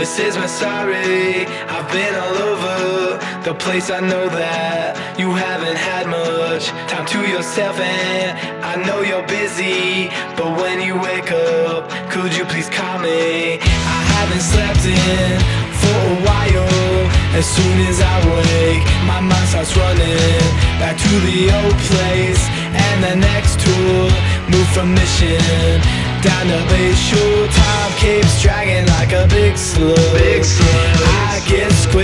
This is my sorry. I've been all over the place. I know that you haven't had much time to yourself, and I know you're busy, but when you wake up, could you please call me? I haven't slept in for a while. As soon as I wake, my mind starts running back to the old place, and the next tour, move from Mission down to Bay Shore. Time keeps dragging like a big slug. I get squished